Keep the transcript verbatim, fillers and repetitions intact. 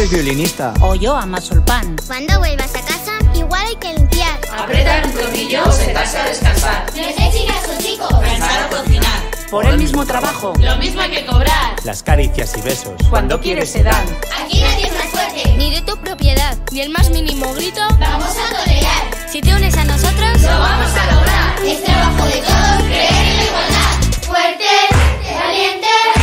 eres violinista. O yo amaso el pan. Cuando vuelvas a casa, igual hay que limpiar. Apretar un tornillo o sentarse a descansar. No sé chicas o chicos. Pensar o cocinar. Por el mismo trabajo. Lo mismo hay que cobrar. Las caricias y besos. Cuando quieres se dan. Aquí nadie es más fuerte. Ni de tu propiedad, ni el más mínimo grito. Vamos a tolerar. Si te unes a nosotros, Lo vamos a lograr. Es trabajo de todos creer en la igualdad. Fuertes, valientes.